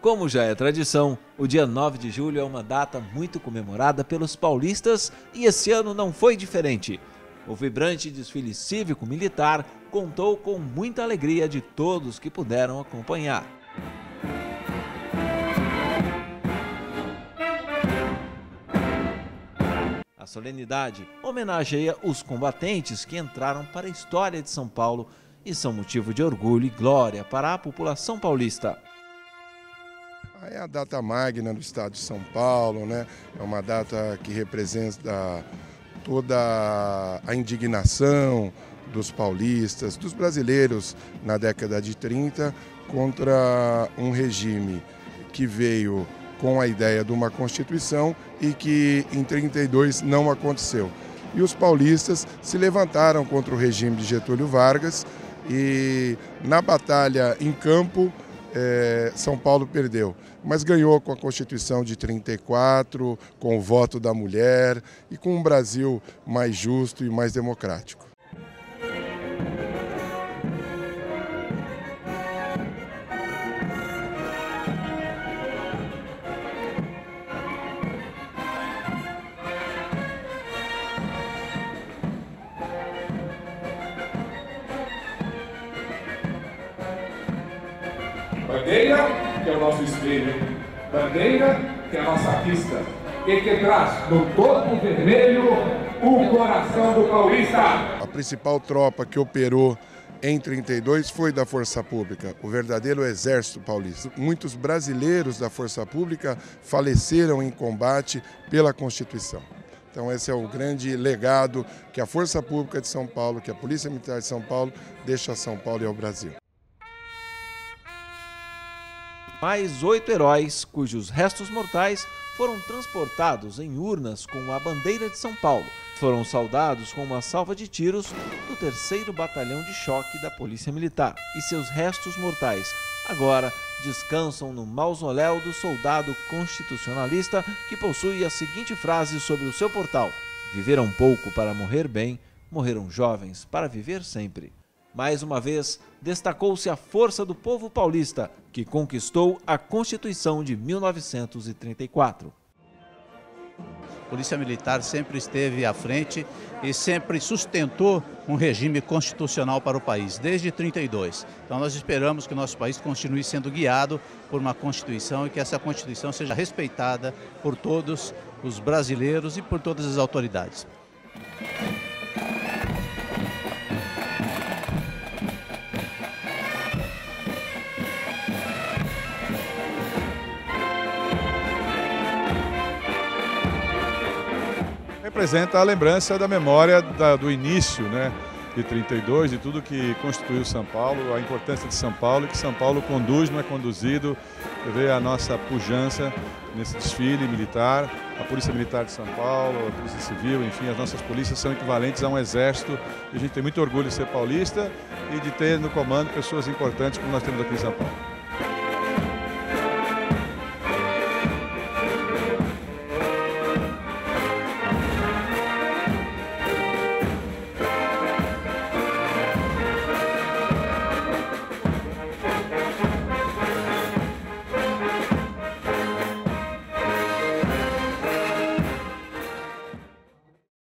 Como já é tradição, o dia 9 de julho é uma data muito comemorada pelos paulistas e esse ano não foi diferente. O vibrante desfile cívico-militar contou com muita alegria de todos que puderam acompanhar. A solenidade homenageia os combatentes que entraram para a história de São Paulo e são motivo de orgulho e glória para a população paulista. É a data magna do estado de São Paulo, né? É uma data que representa toda a indignação dos paulistas, dos brasileiros na década de 30 contra um regime que veio com a ideia de uma Constituição e que em 32 não aconteceu. E os paulistas se levantaram contra o regime de Getúlio Vargas e na batalha em campo São Paulo perdeu, mas ganhou com a Constituição de 34, com o voto da mulher e com um Brasil mais justo e mais democrático. Bandeira, que é o nosso espelho, bandeira, que é a nossa pista, e que traz no topo vermelho o coração do paulista. A principal tropa que operou em 32 foi da Força Pública, o verdadeiro exército paulista. Muitos brasileiros da Força Pública faleceram em combate pela Constituição. Então esse é o grande legado que a Força Pública de São Paulo, que a Polícia Militar de São Paulo deixa a São Paulo e ao Brasil. Mais 8 heróis, cujos restos mortais foram transportados em urnas com a bandeira de São Paulo, foram saudados com uma salva de tiros do 3º Batalhão de Choque da Polícia Militar. E seus restos mortais agora descansam no mausoléu do soldado constitucionalista, que possui a seguinte frase sobre o seu portal: "Viveram pouco para morrer bem, morreram jovens para viver sempre." Mais uma vez, destacou-se a força do povo paulista, que conquistou a Constituição de 1934. A Polícia Militar sempre esteve à frente e sempre sustentou um regime constitucional para o país, desde 32. Então nós esperamos que o nosso país continue sendo guiado por uma Constituição e que essa Constituição seja respeitada por todos os brasileiros e por todas as autoridades. Representa a lembrança da memória do início, né, de 32, de tudo que constituiu São Paulo, a importância de São Paulo, que São Paulo conduz, não é conduzido. Vê a nossa pujança nesse desfile militar, a Polícia Militar de São Paulo, a Polícia Civil, enfim, as nossas polícias são equivalentes a um exército e a gente tem muito orgulho de ser paulista e de ter no comando pessoas importantes como nós temos aqui em São Paulo.